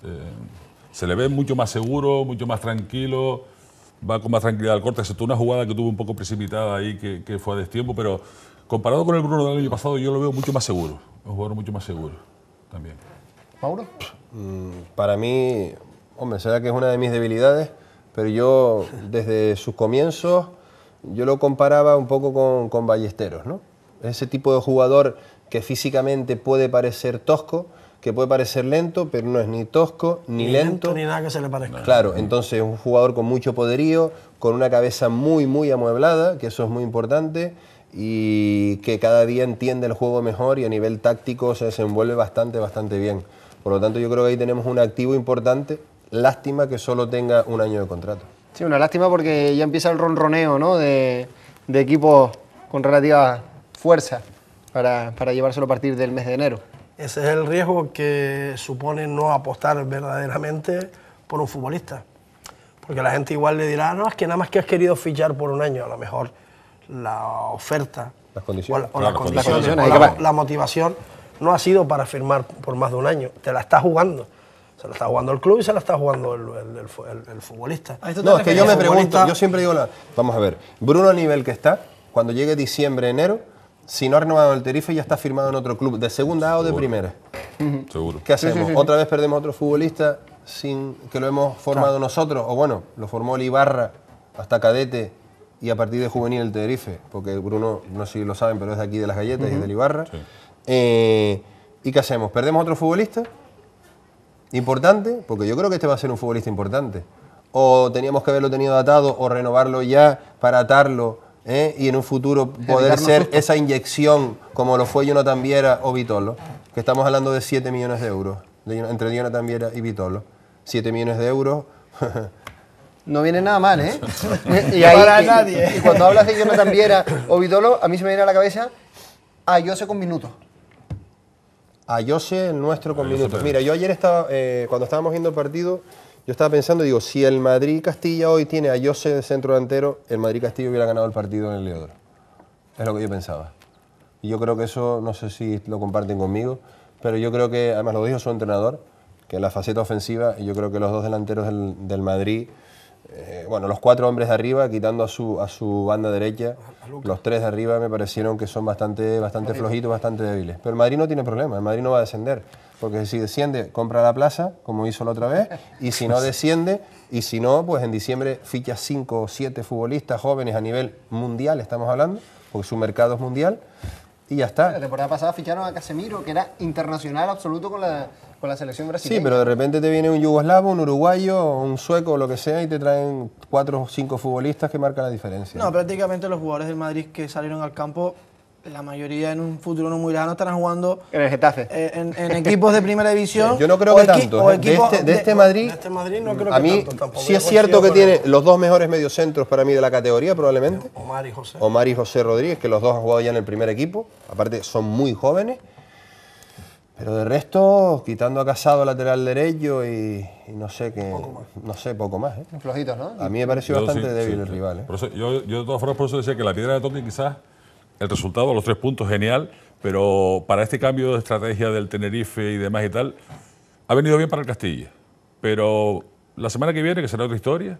Se le ve mucho más seguro, mucho más tranquilo, va con más tranquilidad al corte, excepto una jugada que tuvo un poco precipitada ahí que fue a destiempo, pero comparado con el Bruno del año pasado yo lo veo mucho más seguro, un jugador mucho más seguro también. ¿Mauro? Para mí, hombre, será que es una de mis debilidades, pero yo desde sus comienzos yo lo comparaba un poco con Ballesteros, ¿no? Ese tipo de jugador que físicamente puede parecer tosco, que puede parecer lento, pero no es ni tosco, ni lento. Ni nada que se le parezca. Claro, entonces es un jugador con mucho poderío, con una cabeza muy, muy amueblada, que eso es muy importante, y que cada día entiende el juego mejor y a nivel táctico se desenvuelve bastante, bastante bien. Por lo tanto, yo creo que ahí tenemos un activo importante. Lástima que solo tenga un año de contrato. Sí, una lástima porque ya empieza el ronroneo, ¿no? de equipos con relativa fuerza para llevárselo a partir del mes de enero. Ese es el riesgo que supone no apostar verdaderamente por un futbolista. Porque la gente igual le dirá, no, es que nada más que has querido fichar por un año. A lo mejor la oferta las condiciones, la motivación no ha sido para firmar por más de un año. Te la está jugando. Se la está jugando el club y se la está jugando el futbolista. No, es que yo me pregunto, yo siempre digo, vamos a ver, Bruno a nivel que está, cuando llegue diciembre, enero, si no ha renovado el Tenerife ya está firmado en otro club, de segunda A o de primera. Seguro. ¿Qué hacemos? Sí. ¿Otra vez perdemos a otro futbolista sin que lo hemos formado nosotros? O bueno, lo formó el Ibarra hasta cadete y a partir de juvenil el Tenerife, porque Bruno, no sé si lo saben, pero es de aquí de las galletas y es del Ibarra. Sí. ¿Y qué hacemos? ¿Perdemos a otro futbolista importante? Porque yo creo que este va a ser un futbolista importante. O teníamos que haberlo tenido atado o renovarlo ya para atarlo, y en un futuro poder ser esa inyección como lo fue Jonathan Viera o Vitolo, que estamos hablando de 7 millones de euros entre Jonathan Viera y Vitolo. 7 millones de euros. No viene nada mal, ¿eh? Para nadie. Y cuando hablas de Jonathan Viera o Vitolo, a mí se me viene a la cabeza Ayose con minutos. Ayose, el nuestro con minutos. Mira, yo ayer estaba, cuando estábamos viendo el partido, yo estaba pensando, digo, si el Madrid-Castilla hoy tiene a Ayose de centro delantero, el Madrid-Castilla hubiera ganado el partido en el Leodoro. Es lo que yo pensaba. Y yo creo que eso, no sé si lo comparten conmigo, pero yo creo que, además lo dijo su entrenador, que en la faceta ofensiva, y yo creo que los dos delanteros del Madrid, bueno, los 4 hombres de arriba, quitando a su banda derecha, los 3 de arriba me parecieron que son bastante flojitos, bastante débiles. Pero el Madrid no tiene problema, el Madrid no va a descender. Porque si desciende, compra la plaza, como hizo la otra vez, y si no desciende, y si no, pues en diciembre ficha 5 o 7 futbolistas jóvenes a nivel mundial, estamos hablando, porque su mercado es mundial, y ya está. La temporada pasada ficharon a Casemiro, que era internacional absoluto con la selección brasileña. Sí, pero de repente te viene un yugoslavo, un uruguayo, un sueco, o lo que sea, y te traen 4 o 5 futbolistas que marcan la diferencia. No, prácticamente los jugadores del Madrid que salieron al campo, la mayoría en un futuro no muy lejano estarán jugando en el Getafe, en equipos de primera división. Yo no creo que tanto. De este Madrid no creo que a mí tanto, sí es cierto que tiene los 2 mejores mediocentros para mí de la categoría, probablemente. Omar y José Rodríguez, que los dos han jugado ya en el primer equipo. Aparte, son muy jóvenes. Pero de resto, quitando a Casado lateral derecho y no sé qué, poco más. Flojitos, ¿no? A mí me pareció bastante débil el rival. Por eso, yo de todas formas por eso decía que la piedra de toque quizás el resultado, los 3 puntos, genial, pero para este cambio de estrategia del Tenerife y demás y tal, ha venido bien para el Castilla. Pero la semana que viene, que será otra historia,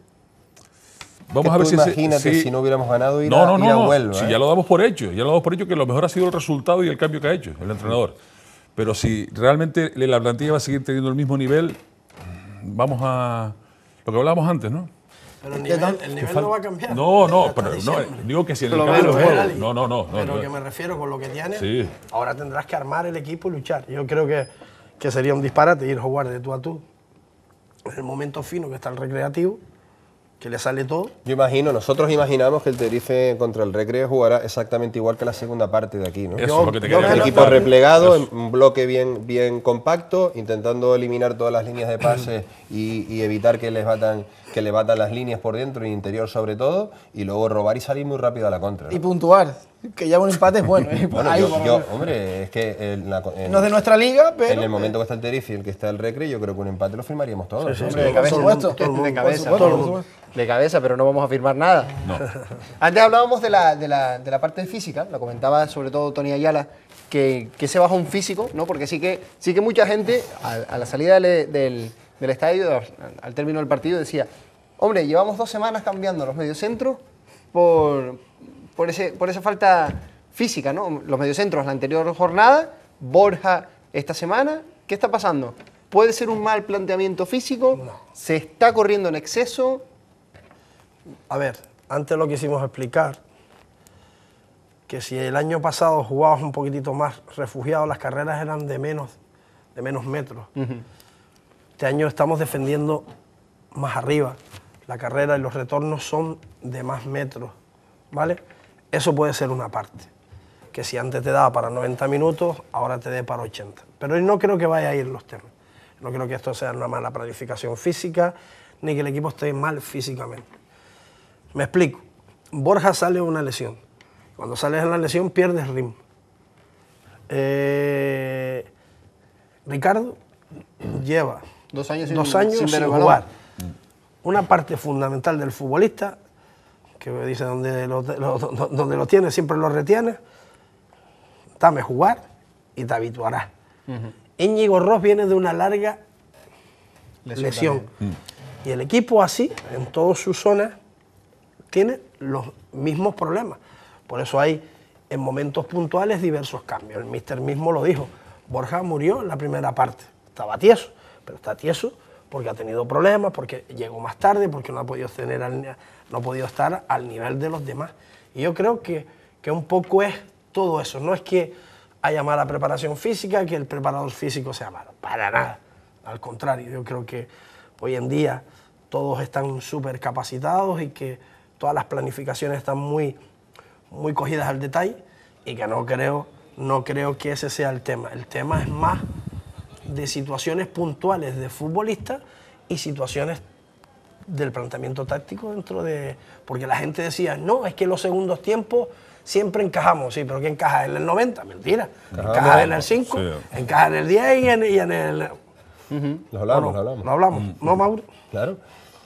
vamos a ver si... Imagínate si no hubiéramos ganado ir a Huelva. Si ya lo damos por hecho, que lo mejor ha sido el resultado y el cambio que ha hecho el entrenador. Pero si realmente la plantilla va a seguir teniendo el mismo nivel, vamos a... Lo que hablábamos antes, ¿no? Pero el nivel no va a cambiar. Pero digo que si en el cambio del juego... No. Pero que me refiero con lo que tienes, ahora tendrás que armar el equipo y luchar. Yo creo que sería un disparate ir a jugar de tú a tú. en el momento fino que está el Recreativo, que le sale todo. Nosotros imaginamos que el Tenerife contra el Recre jugará exactamente igual que la segunda parte de aquí, ¿no? Eso es lo que te quería El comentar. equipo replegado, en un bloque bien compacto, intentando eliminar todas las líneas de pase y evitar que le batan las líneas por dentro y interior sobre todo, y luego robar y salir muy rápido a la contra, ¿no? Y puntuar, que ya un empate es bueno. Bueno, Ahí, hombre, es que no es de nuestra liga, pero... en el momento que está el Tenerife y el que está el Recre, yo creo que un empate lo firmaríamos todos. Sí, Hombre, de cabeza, de cabeza, por supuesto. de cabeza, pero no vamos a firmar nada. No. Antes hablábamos de la parte física, lo comentaba sobre todo Tony Ayala, que ese bajón físico, ¿no? Porque sí que mucha gente, a la salida del estadio, al término del partido, decía, hombre, llevamos 2 semanas cambiando los mediocentros por esa falta física, ¿no? Los mediocentros la anterior jornada, Borja esta semana, ¿qué está pasando? ¿Puede ser un mal planteamiento físico? No. ¿Se está corriendo en exceso? A ver, antes lo quisimos explicar, que si el año pasado jugabas un poquitito más refugiado, las carreras eran de menos metros. Este año estamos defendiendo más arriba. La carrera y los retornos son de más metros, ¿vale? Eso puede ser una parte. Que si antes te daba para 90 minutos, ahora te dé para 80. Pero no creo que vaya a ir los temas. No creo que esto sea una mala planificación física, ni que el equipo esté mal físicamente. Me explico. Borja sale de una lesión. Cuando sales de la lesión pierdes ritmo. Ricardo lleva 2 años 2 años sin ver el balón. jugar. Una parte fundamental del futbolista, que dice donde lo tienes siempre lo retienes, dame jugar y te habituarás. Íñigo Ross viene de una larga lesión. Y el equipo así, en todas sus zonas, tiene los mismos problemas. Por eso hay en momentos puntuales diversos cambios. El míster mismo lo dijo. Borja murió en la primera parte. Estaba tieso, pero está tieso porque ha tenido problemas, porque llegó más tarde, porque no ha podido estar al nivel de los demás. Y yo creo que un poco es todo eso. No es que haya mala preparación física, que el preparador físico sea malo. Para nada. Al contrario, yo creo que hoy en día todos están súper capacitados y que todas las planificaciones están muy cogidas al detalle, y que no creo que ese sea el tema. El tema es más de situaciones puntuales de futbolistas y situaciones del planteamiento táctico dentro de... Porque la gente decía, no, es que los segundos tiempos siempre encajamos. Sí, pero ¿qué encaja en el 90? Mentira. Encaja en el 5, sí, encaja en el 10 y en el... Lo hablamos. Lo hablamos, ¿no, Mauro? Claro.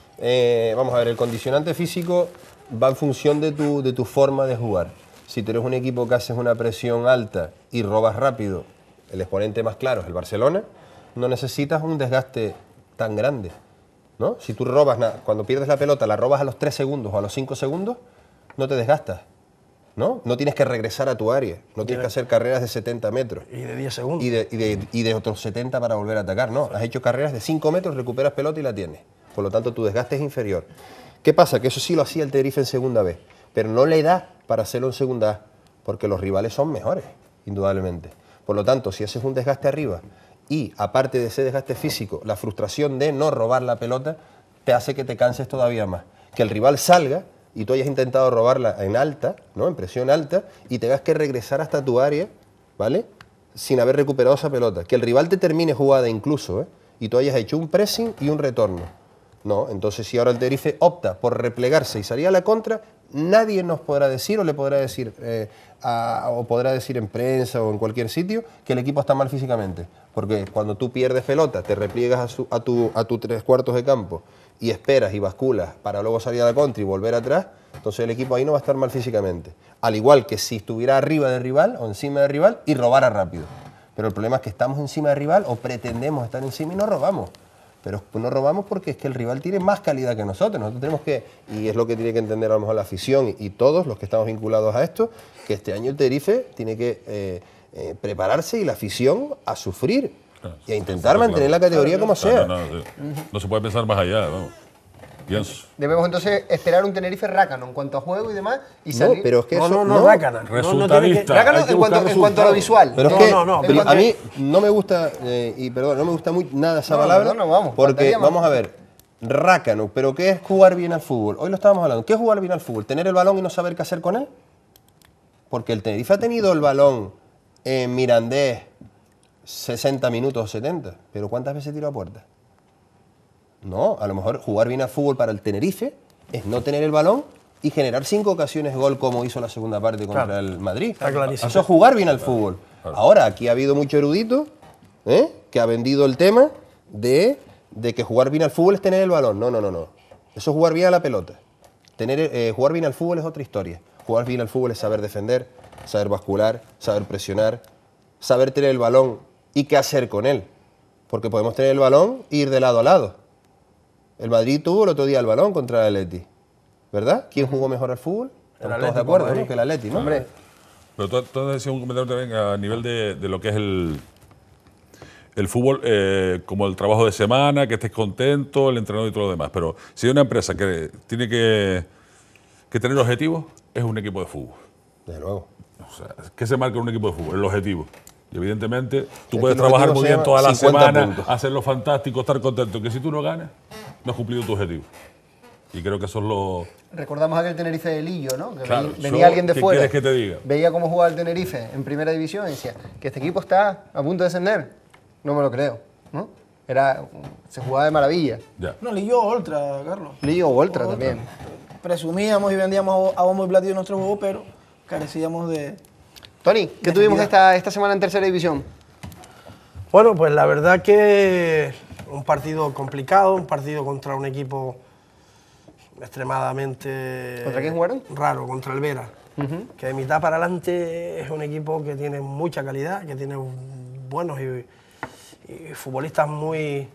Vamos a ver, el condicionante físico va en función de tu forma de jugar. Si tú eres un equipo que haces una presión alta y robas rápido, el exponente más claro es el Barcelona, no necesitas un desgaste tan grande, ¿no? Si tú robas, cuando pierdes la pelota, la robas a los 3 segundos o a los 5 segundos, no te desgastas, ¿no? No tienes que regresar a tu área, no tienes que hacer carreras de 70 metros. Y de 10 segundos. Y de otros 70 para volver a atacar, ¿no? Has hecho carreras de 5 metros, recuperas pelota y la tienes. Por lo tanto, tu desgaste es inferior. ¿Qué pasa? Que eso sí lo hacía el Tenerife en segunda vez, pero no le da para hacerlo en segunda A, porque los rivales son mejores, indudablemente. Por lo tanto, si haces un desgaste arriba y, aparte de ese desgaste físico, la frustración de no robar la pelota, te hace que te canses todavía más. Que el rival salga y tú hayas intentado robarla en alta, ¿no? En presión alta, y tengas que regresar hasta tu área, ¿vale? Sin haber recuperado esa pelota. Que el rival te termine jugada incluso, y tú hayas hecho un pressing y un retorno. No, entonces si ahora el Tenerife opta por replegarse y salir a la contra, nadie nos podrá decir o le podrá decir o podrá decir en prensa o en cualquier sitio que el equipo está mal físicamente, porque cuando tú pierdes pelota, te repliegas a tu 3/4 de campo y esperas y basculas para luego salir a la contra y volver atrás, entonces el equipo ahí no va a estar mal físicamente, al igual que si estuviera arriba del rival o encima del rival y robara rápido. Pero el problema es que estamos encima del rival o pretendemos estar encima y no robamos. Pero no robamos porque es que el rival tiene más calidad que nosotros. Nosotros tenemos que, y es lo que tiene que entender a lo mejor la afición y todos los que estamos vinculados a esto, que este año el Tenerife tiene que prepararse y la afición a sufrir y a intentar mantener la categoría como sea. No se puede pensar más allá, vamos. Pienso. Debemos entonces esperar un Tenerife-Rácano en cuanto a juego y demás y salir... No, pero es que eso... no, Rácana. Resultadista. Rácano Hay que en buscar cuanto a lo resultados. visual. Pero es No, que no, no, pero a mí no me gusta, y perdón, no me gusta nada esa palabra, vamos, porque faltaría más. vamos a ver, rácano, pero ¿qué es jugar bien al fútbol? Hoy lo estábamos hablando, ¿qué es jugar bien al fútbol? ¿Tener el balón y no saber qué hacer con él? Porque el Tenerife ha tenido el balón en Mirandés 60 minutos o 70, pero ¿cuántas veces tiró a puerta? No, a lo mejor jugar bien al fútbol para el Tenerife es no tener el balón y generar 5 ocasiones gol como hizo la segunda parte contra el Madrid. Está clarísimo. Eso es jugar bien al fútbol. Ahora, aquí ha habido mucho erudito que ha vendido el tema de que jugar bien al fútbol es tener el balón. No. Eso es jugar bien a la pelota. Jugar bien al fútbol es otra historia. Jugar bien al fútbol es saber defender, saber bascular, saber presionar, saber tener el balón y qué hacer con él. Porque podemos tener el balón e ir de lado a lado. El Madrid tuvo el otro día el balón contra el Atleti, ¿verdad? ¿Quién jugó mejor al fútbol? Estamos todos de acuerdo, ¿no? Que el Atleti, ¿no? Hombre, Pero tú has decía un comentario también a nivel de lo que es el fútbol, como el trabajo de semana, que estés contento, el entrenador y todo lo demás. Pero si hay una empresa que tiene que tener objetivos, es un equipo de fútbol. Desde luego. O sea, ¿qué se marca en un equipo de fútbol? El objetivo. Y evidentemente tú Es puedes que el trabajar objetivo muy se bien llama toda la 50 semana, puntos. hacerlo fantástico, estar contento. Que si tú no ganas, no has cumplido tu objetivo. Y creo que eso es lo... recordamos aquel Tenerife de Lillo, ¿no? Que Claro, venía alguien de ¿qué fuera. quieres que te diga? Veía cómo jugaba el Tenerife en primera división y decía que este equipo está a punto de descender. No me lo creo, ¿no? Se jugaba de maravilla. Ya. No, Lillo Ultra, Carlos. Lillo o Oltra también. Presumíamos y vendíamos a bombo y platillo nuestro juego, pero carecíamos de... Tony, ¿qué tuvimos esta semana en tercera división? Bueno, pues la verdad que un partido complicado, un partido contra un equipo extremadamente... ¿Contra quién jugaron? Raro, contra el Vera. Que de mitad para adelante es un equipo que tiene mucha calidad, que tiene buenos y futbolistas muy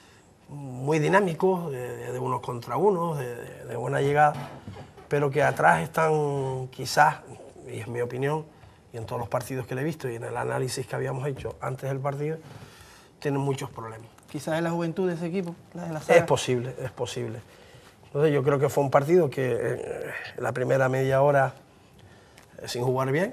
dinámicos, de unos contra unos, de buena llegada, pero que atrás están quizás, y es mi opinión, y en todos los partidos que le he visto y en el análisis que habíamos hecho antes del partido, tienen muchos problemas. Quizás es la juventud de ese equipo, la de la saga. Es posible, es posible. Entonces yo creo que fue un partido que la primera media hora sin jugar bien,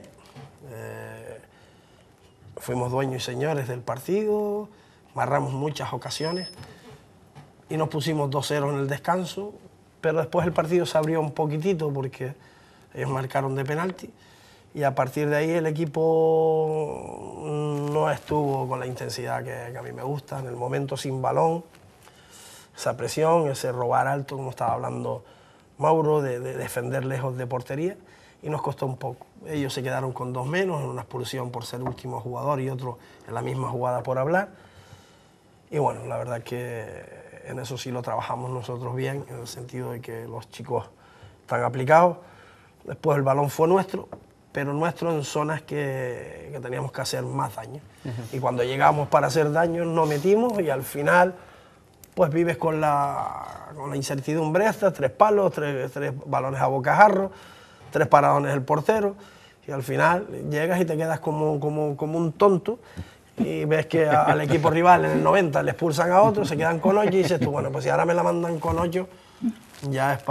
fuimos dueños y señores del partido, marramos muchas ocasiones y nos pusimos 2-0 en el descanso, pero después el partido se abrió un poquitito porque ellos marcaron de penalti y a partir de ahí el equipo no estuvo con la intensidad que a mí me gusta, en el momento sin balón, esa presión, ese robar alto, como estaba hablando Mauro, de defender lejos de portería, y nos costó un poco. Ellos se quedaron con 2 menos, en una expulsión por ser último jugador y otro en la misma jugada por hablar. Y bueno, la verdad que en eso sí lo trabajamos nosotros bien, en el sentido de que los chicos están aplicados. Después el balón fue nuestro, pero nuestro en zonas que teníamos que hacer más daño. Y cuando llegamos para hacer daño nos metimos y al final pues vives con la incertidumbre esta, 3 palos, 3 balones a bocajarro, 3 paradones del portero y al final llegas y te quedas como un tonto y ves que al equipo rival en el 90 le expulsan a otro, se quedan con 8 y dices tú, bueno, pues si ahora me la mandan con 8 ya es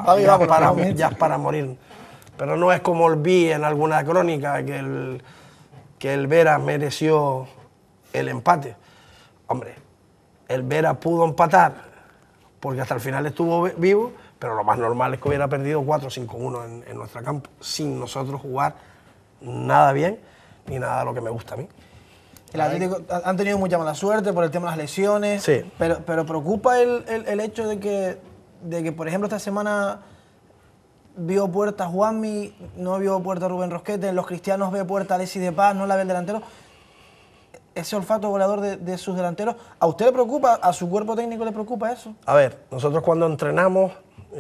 para morir. Pero no es como vi en alguna crónica que el Vera mereció el empate. Hombre, el Vera pudo empatar porque hasta el final estuvo vivo, pero lo más normal es que hubiera perdido 4-5-1 en nuestro campo, sin nosotros jugar nada bien ni nada de lo que me gusta a mí. El Atlético han tenido mucha mala suerte por el tema de las lesiones, Sí. pero preocupa el hecho de que, por ejemplo, esta semana vio puerta Juanmi, no vio puerta Rubén Rosquete, en los Cristianos ve puerta Alexis de Paz, no la ve el delantero. Ese olfato goleador de sus delanteros, ¿a usted le preocupa, a su cuerpo técnico le preocupa eso? A ver, nosotros cuando entrenamos,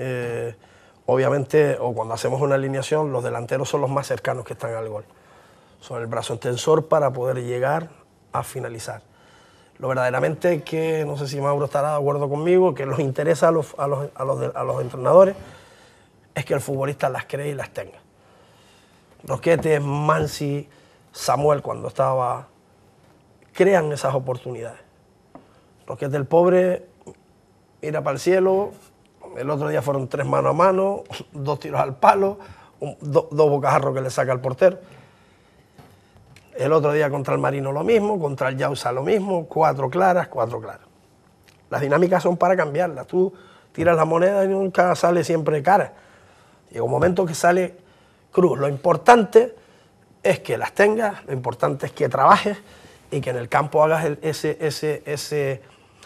obviamente, o cuando hacemos una alineación, los delanteros son los más cercanos que están al gol. Son el brazo extensor para poder llegar a finalizar. Lo verdaderamente que, no sé si Mauro estará de acuerdo conmigo, que nos interesa a los entrenadores, es que el futbolista las cree y las tenga. Rosquete, Mansi, Samuel, cuando estaba, crean esas oportunidades. Rosquete el pobre mira para el cielo, El otro día fueron 3 mano a mano, 2 tiros al palo, 2 bocajarros que le saca el portero. El otro día contra el Marino lo mismo, contra el Yausa lo mismo, 4 claras, 4 claras. Las dinámicas son para cambiarlas. Tú tiras la moneda y nunca sale siempre cara. Llega un momento que sale cruz. Lo importante es que las tengas, lo importante es que trabajes y que en el campo hagas ese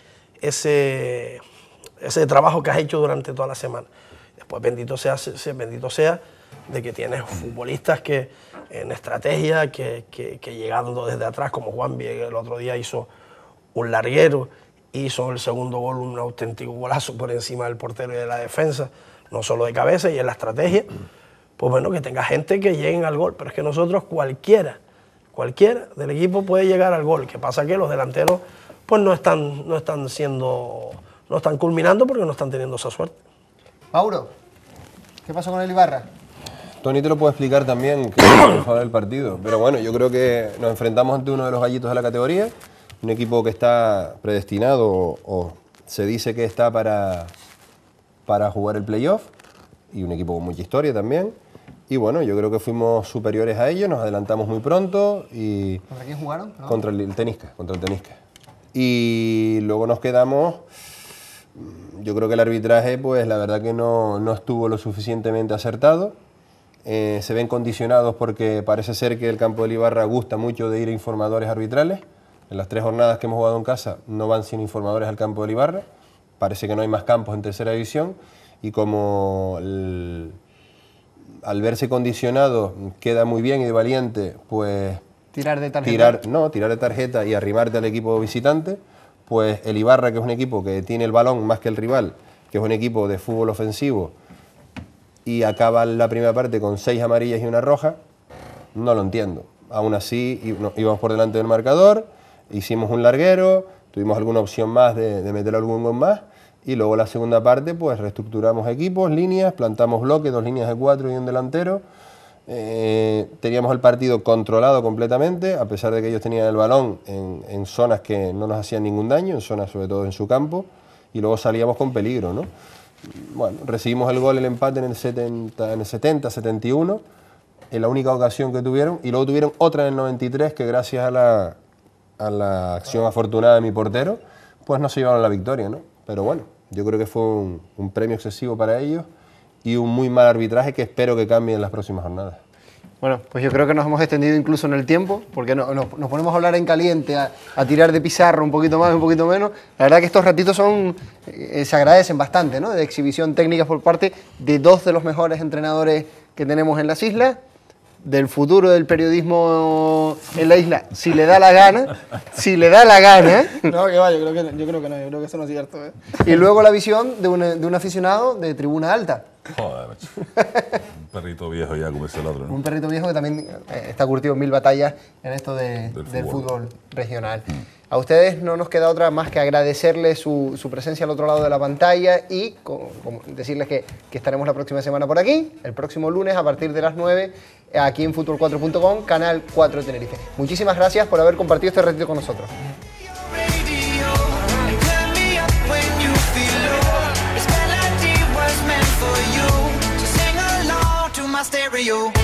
trabajo que has hecho durante toda la semana. Después bendito sea de que tienes futbolistas que en estrategia, que llegando desde atrás, como Juan Viegas el otro día hizo un larguero, hizo el segundo gol, un auténtico golazo por encima del portero y de la defensa, no solo de cabeza y en la estrategia, pues bueno, que tenga gente que lleguen al gol. Pero es que nosotros cualquiera del equipo puede llegar al gol. Que pasa que los delanteros pues no están culminando porque no están teniendo esa suerte. Mauro, ¿qué pasó con el Ibarra? Tony te lo puede explicar también, que es el del partido. Pero bueno, yo creo que nos enfrentamos ante uno de los gallitos de la categoría, un equipo que está predestinado o se dice que está para jugar el playoff, y un equipo con mucha historia también. Y bueno, yo creo que fuimos superiores a ellos, nos adelantamos muy pronto y... ¿Contra quién jugaron? ¿No? Contra el Tenisca. Y luego nos quedamos... Yo creo que el arbitraje, pues la verdad que no estuvo lo suficientemente acertado. Se ven condicionados porque parece ser que el campo del Ibarra gusta mucho de ir a informadores arbitrales. En las 3 jornadas que hemos jugado en casa no van sin informadores al campo del Ibarra. Parece que no hay más campos en tercera división y como al verse condicionado queda muy bien y de valiente, pues tirar de tarjeta. Tirar de tarjeta y arrimarte al equipo visitante, pues el Ibarra, que es un equipo que tiene el balón más que el rival, que es un equipo de fútbol ofensivo y acaba la primera parte con 6 amarillas y 1 roja, no lo entiendo. Aún así íbamos por delante del marcador, hicimos un larguero, tuvimos alguna opción más de meter algún gol más y luego la segunda parte pues reestructuramos equipos, líneas, plantamos bloques, 2 líneas de 4 y un delantero. Teníamos el partido controlado completamente, a pesar de que ellos tenían el balón en zonas que no nos hacían ningún daño, en zonas sobre todo en su campo, y luego salíamos con peligro, ¿no? Bueno, recibimos el gol, el empate en el 70, 71, en la única ocasión que tuvieron, y luego tuvieron otra en el 93 que gracias a la acción afortunada de mi portero, pues no se llevaron la victoria, ¿no? Pero bueno, yo creo que fue un premio excesivo para ellos y un muy mal arbitraje que espero que cambie en las próximas jornadas. Bueno, pues yo creo que nos hemos extendido incluso en el tiempo, porque nos ponemos a hablar en caliente, a tirar de pizarra un poquito más, un poquito menos. La verdad que estos ratitos se agradecen bastante, ¿no? De exhibición técnica por parte de 2 de los mejores entrenadores que tenemos en las islas, del futuro del periodismo en la isla, si le da la gana. No, que va, yo creo que no, yo creo que eso no es cierto, ¿eh? Y luego la visión de un aficionado de tribuna alta. Joder, macho. Un perrito viejo ya, como es el otro, ¿no? Un perrito viejo que también está curtido en 1000 batallas en esto del fútbol regional. A ustedes no nos queda otra más que agradecerles su presencia al otro lado de la pantalla y decirles que estaremos la próxima semana por aquí, el próximo lunes a partir de las 9, aquí en Fútbol4.com, Canal 4 de Tenerife. Muchísimas gracias por haber compartido este ratito con nosotros. Stereo.